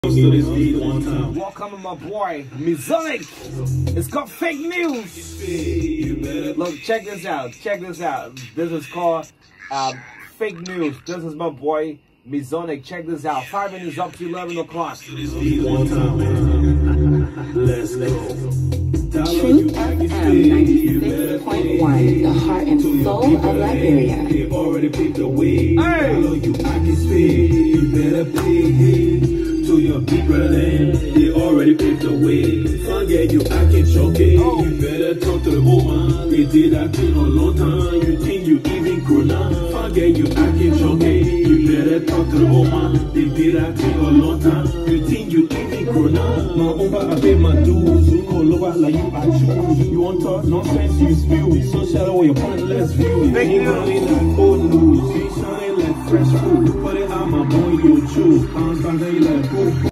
Welcome my boy, Mizonic. It's called Fake News. Look, check this out. Check this out. This is called Fake News. This is my boy, Mizonic. Check this out. 5 minutes up to 11 o'clock. Let's go. Truth FM 96.1, the heart and soul of Liberia. They already paved the way. Hey! You, I can stay. You better pay to your big brother. They already paved the way. Forget you, I can choke it. You better talk to the woman. They did that thing a long time. You think you even grown up. Forget you, I can choke it. You better talk to the woman. They did that thing a long time. You think you even grown up. My own, I pay my dues. Lower like you, I choose. You want talk nonsense, you spew. So shallow with your pointless view. You ain't running like old news. You shining like fresh fruit. Put it on my boy, you choose. I'm like boo.